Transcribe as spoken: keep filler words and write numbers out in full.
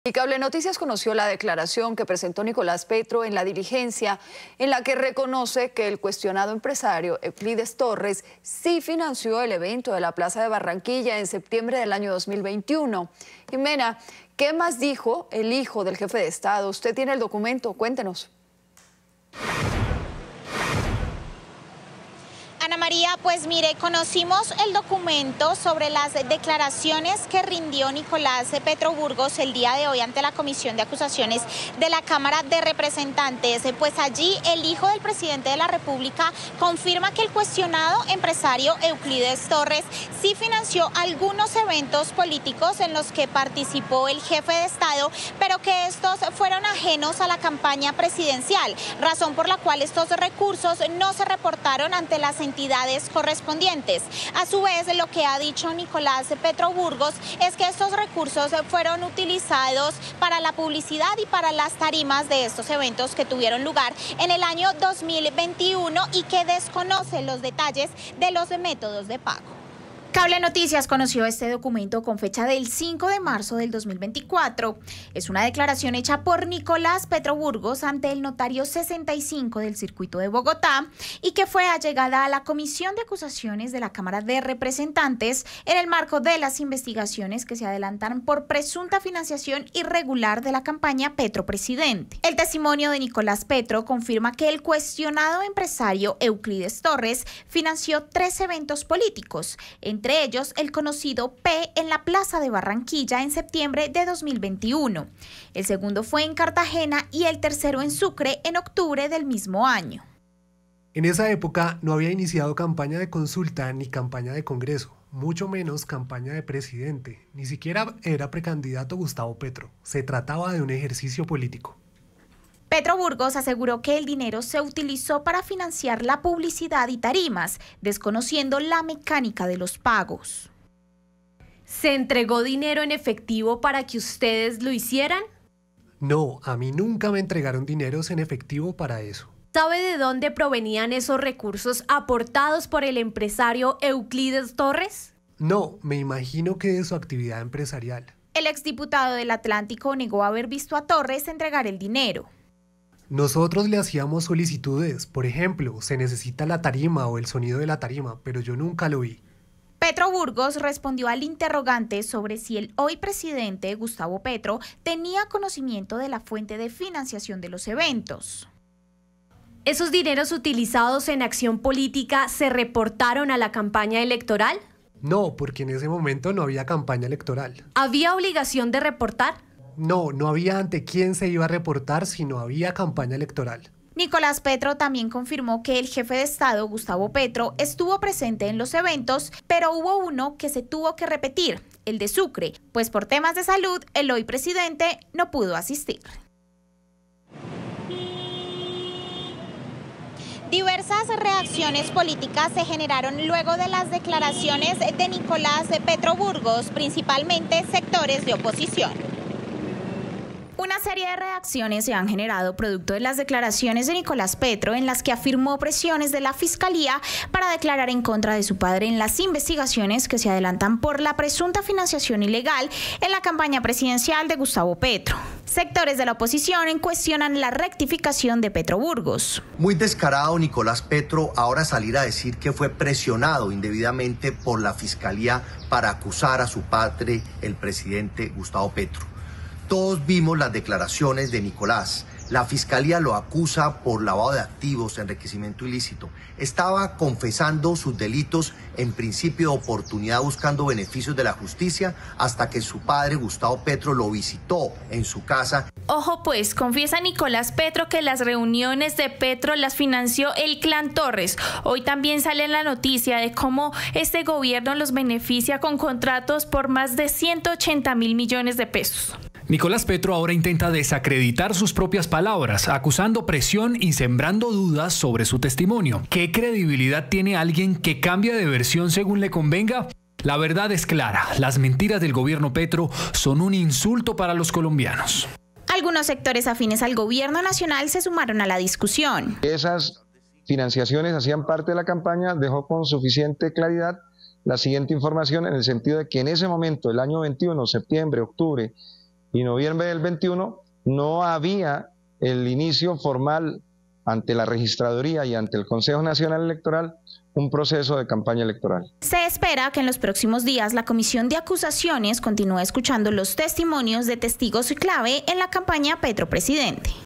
Y Cable Noticias conoció la declaración que presentó Nicolás Petro en la diligencia, en la que reconoce que el cuestionado empresario Euclides Torres sí financió el evento de la Plaza de Barranquilla en septiembre del año dos mil veintiuno. Jimena, ¿qué más dijo el hijo del jefe de Estado? Usted tiene el documento, cuéntenos. Ana María, pues mire, conocimos el documento sobre las declaraciones que rindió Nicolás Petro Burgos el día de hoy ante la Comisión de Acusaciones de la Cámara de Representantes. Pues allí el hijo del presidente de la República confirma que el cuestionado empresario Euclides Torres sí financió algunos eventos políticos en los que participó el jefe de Estado, pero que estos fueron ajenos a la campaña presidencial, razón por la cual estos recursos no se reportaron ante las entidades entidades correspondientes. A su vez, lo que ha dicho Nicolás Petro Burgos es que estos recursos fueron utilizados para la publicidad y para las tarimas de estos eventos que tuvieron lugar en el año dos mil veintiuno y que desconoce los detalles de los métodos de pago. Cable Noticias conoció este documento con fecha del cinco de marzo del dos mil veinticuatro. Es una declaración hecha por Nicolás Petro Burgos ante el notario sesenta y cinco del circuito de Bogotá y que fue allegada a la Comisión de Acusaciones de la Cámara de Representantes en el marco de las investigaciones que se adelantaron por presunta financiación irregular de la campaña Petro Presidente. El testimonio de Nicolás Petro confirma que el cuestionado empresario Euclides Torres financió tres eventos políticos, en entre ellos el conocido P en la Plaza de Barranquilla en septiembre de dos mil veintiuno. El segundo fue en Cartagena y el tercero en Sucre en octubre del mismo año. En esa época no había iniciado campaña de consulta ni campaña de congreso, mucho menos campaña de presidente. Ni siquiera era precandidato Gustavo Petro. Se trataba de un ejercicio político. Petro Burgos aseguró que el dinero se utilizó para financiar la publicidad y tarimas, desconociendo la mecánica de los pagos. ¿Se entregó dinero en efectivo para que ustedes lo hicieran? No, a mí nunca me entregaron dineros en efectivo para eso. ¿Sabe de dónde provenían esos recursos aportados por el empresario Euclides Torres? No, me imagino que de su actividad empresarial. El exdiputado del Atlántico negó haber visto a Torres entregar el dinero. Nosotros le hacíamos solicitudes, por ejemplo, se necesita la tarima o el sonido de la tarima, pero yo nunca lo vi. Petro Burgos respondió al interrogante sobre si el hoy presidente Gustavo Petro tenía conocimiento de la fuente de financiación de los eventos. ¿Esos dineros utilizados en acción política se reportaron a la campaña electoral? No, porque en ese momento no había campaña electoral. ¿Había obligación de reportar? No, no había ante quién se iba a reportar si no había campaña electoral. Nicolás Petro también confirmó que el jefe de Estado, Gustavo Petro, estuvo presente en los eventos, pero hubo uno que se tuvo que repetir, el de Sucre, pues por temas de salud, el hoy presidente no pudo asistir. Diversas reacciones políticas se generaron luego de las declaraciones de Nicolás Petro Burgos, principalmente sectores de oposición. Una serie de reacciones se han generado producto de las declaraciones de Nicolás Petro en las que afirmó presiones de la Fiscalía para declarar en contra de su padre en las investigaciones que se adelantan por la presunta financiación ilegal en la campaña presidencial de Gustavo Petro. Sectores de la oposición cuestionan la rectificación de Petro Burgos. Muy descarado Nicolás Petro ahora salir a decir que fue presionado indebidamente por la Fiscalía para acusar a su padre, el presidente Gustavo Petro. Todos vimos las declaraciones de Nicolás. La Fiscalía lo acusa por lavado de activos, enriquecimiento ilícito. Estaba confesando sus delitos en principio de oportunidad buscando beneficios de la justicia hasta que su padre, Gustavo Petro, lo visitó en su casa. Ojo pues, confiesa Nicolás Petro que las reuniones de Petro las financió el clan Torres. Hoy también sale la noticia de cómo este gobierno los beneficia con contratos por más de ciento ochenta mil millones de pesos. Nicolás Petro ahora intenta desacreditar sus propias palabras, acusando presión y sembrando dudas sobre su testimonio. ¿Qué credibilidad tiene alguien que cambia de versión según le convenga? La verdad es clara, las mentiras del gobierno Petro son un insulto para los colombianos. Algunos sectores afines al gobierno nacional se sumaron a la discusión. Esas financiaciones hacían parte de la campaña, dejó con suficiente claridad la siguiente información en el sentido de que en ese momento, el año veintiuno, septiembre, octubre, y noviembre del veintiuno no había el inicio formal ante la registraduría y ante el Consejo Nacional Electoral un proceso de campaña electoral. Se espera que en los próximos días la Comisión de Acusaciones continúe escuchando los testimonios de testigos clave en la campaña Petro Presidente.